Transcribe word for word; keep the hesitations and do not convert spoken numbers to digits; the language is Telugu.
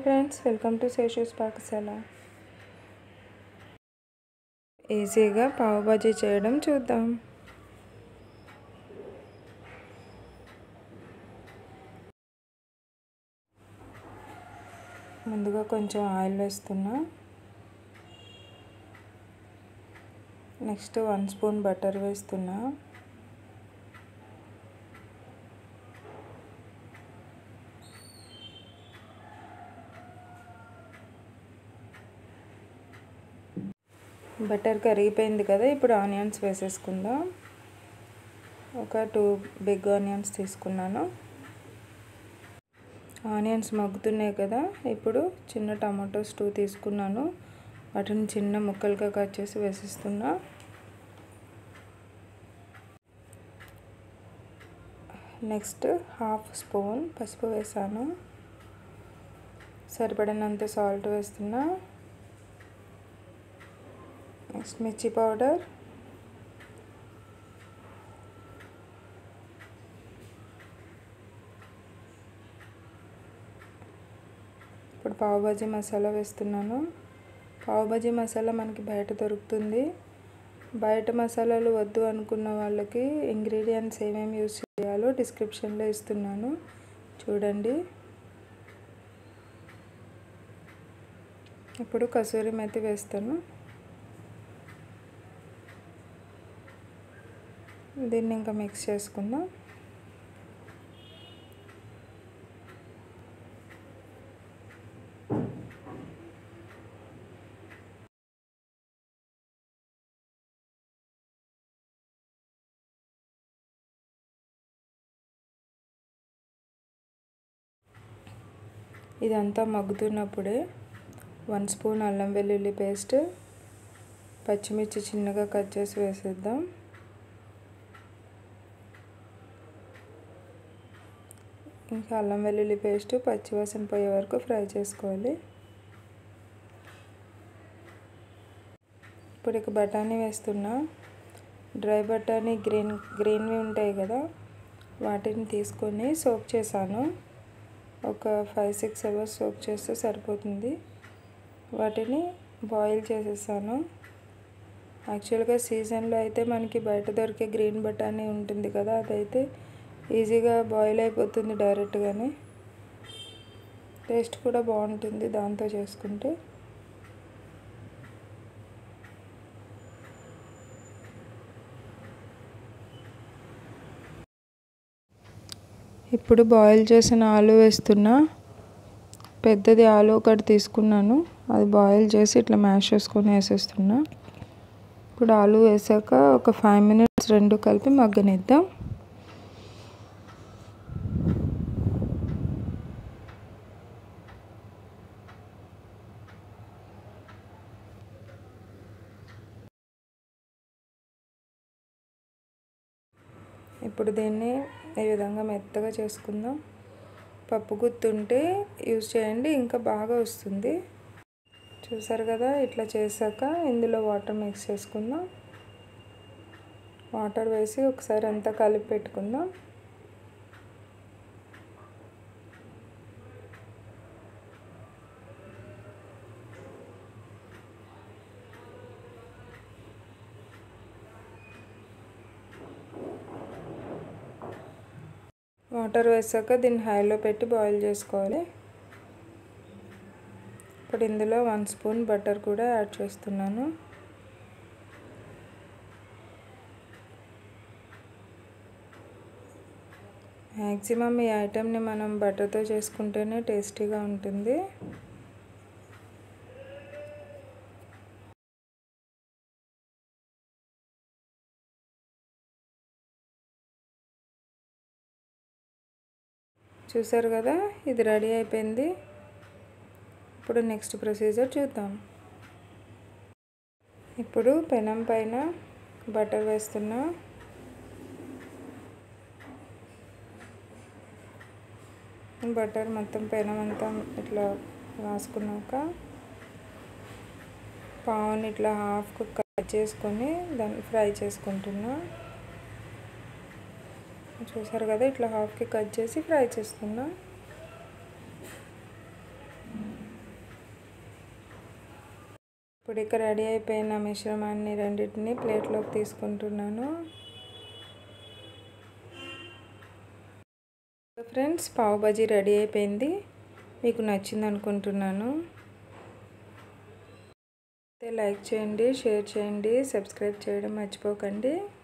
Hi friends, welcome to Seshu's పాకశాల. ఈజీగా పావు బాజీ చేయడం చూద్దాం. ముందుగా కొంచెం ఆయిల్ వేస్తున్నా. నెక్స్ట్ వన్ స్పూన్ బటర్ వేస్తున్నా. బటర్ కరిగిపోయింది కదా, ఇప్పుడు ఆనియన్స్ వేసేసుకుందాం. ఒక టూ బిగ్ ఆనియన్స్ తీసుకున్నాను. ఆనియన్స్ మగ్గుతున్నాయి కదా, ఇప్పుడు చిన్న టమాటోస్ టూ తీసుకున్నాను. వాటిని చిన్న ముక్కలుగా కట్ చేసి వేసేస్తున్నా. నెక్స్ట్ హాఫ్ స్పూన్ పసుపు వేసాను. సరిపడినంత సాల్ట్ వేస్తున్నా. నెక్స్ట్ మిర్చి పౌడర్, ఇప్పుడు పావు బాజీ మసాలా వేస్తున్నాను. పావు బాజీ మసాలా మనకి బయట దొరుకుతుంది. బయట మసాలాలు వద్దు అనుకున్న వాళ్ళకి ఇంగ్రీడియంట్స్ ఏమేమి యూజ్ చేయాలో డిస్క్రిప్షన్లో ఇస్తున్నాను, చూడండి. ఇప్పుడు కసూరి మేతి వేస్తాను. దీన్ని ఇంకా మిక్స్ చేసుకుందాం. ఇదంతా మగ్గుతున్నప్పుడే వన్ స్పూన్ అల్లం వెల్లుల్లి పేస్ట్, పచ్చిమిర్చి చిన్నగా కట్ చేసి వేసేద్దాం. ఇంకా అల్లం వెల్లుల్లి పేస్ట్ పచ్చివాసన పోయే వరకు ఫ్రై చేసుకోవాలి. ఇప్పుడు ఇక బఠానీ వేస్తున్నా. డ్రై బఠానీ గ్రీన్ గ్రీన్వి ఉంటాయి కదా, వాటిని తీసుకొని సోక్ చేశాను. ఒక ఫైవ్ సిక్స్ అవర్స్ సోక్ చేస్తే సరిపోతుంది. వాటిని బాయిల్ చేసేసాను. యాక్చువల్గా సీజన్లో అయితే మనకి బయట దొరికే గ్రీన్ బఠానీ ఉంటుంది కదా, అదైతే ఈజీగా బాయిల్ అయిపోతుంది డైరెక్ట్గానే. టేస్ట్ కూడా బాగుంటుంది దాంతో చేసుకుంటే. ఇప్పుడు బాయిల్ చేసిన ఆలు వేస్తున్నా. పెద్దది ఆలు ఒకటి తీసుకున్నాను, అది బాయిల్ చేసి ఇట్లా మ్యాష్ చేసుకొని వేసేస్తున్నా. ఇప్పుడు ఆలు వేసాక ఒక ఫైవ్ మినిట్స్ రెండు కలిపి మగ్గనిద్దాం. ఇప్పుడు దీన్ని ఈ విధంగా మెత్తగా చేసుకుందాం. పప్పు గుత్తుంటే యూజ్ చేయండి, ఇంకా బాగా వస్తుంది. చూసారు కదా, ఇట్లా చేశాక ఇందులో వాటర్ మిక్స్ చేసుకుందాం. వాటర్ వేసి ఒకసారి అంతా కలిపి పెట్టుకుందాం. వాటర్ వేసాక దీన్ని హైలో పెట్టి బాయిల్ చేసుకోవాలి. ఇప్పుడు ఇందులో వన్ స్పూన్ బటర్ కూడా యాడ్ చేస్తున్నాను. మ్యాక్సిమం ఈ ఐటెంని మనం బటర్తో చేసుకుంటేనే టేస్టీగా ఉంటుంది. చూసారు కదా, ఇది రెడీ అయిపోయింది. ఇప్పుడు నెక్స్ట్ ప్రొసీజర్ చూద్దాం. ఇప్పుడు పెనం పైన బటర్ వేస్తున్నా. బటర్ మొత్తం పెనం అంతా ఇట్లా రాసుకున్నాక పావుని ఇట్లా హాఫ్కు కట్ చేసుకొని దాన్ని ఫ్రై చేసుకుంటున్నా. చూసారు కదా, ఇట్లా హాఫ్కి కట్ చేసి ఫ్రై చేస్తున్నా. ఇప్పుడు ఇక్కడ రెడీ అయిపోయిన మిశ్రమాన్ని రెండింటిని ప్లేట్లోకి తీసుకుంటున్నాను. ఫ్రెండ్స్, పావ్ బజీ రెడీ అయిపోయింది. మీకు నచ్చింది అనుకుంటున్నాను. లైక్ చేయండి, షేర్ చేయండి, సబ్స్క్రైబ్ చేయడం మర్చిపోకండి.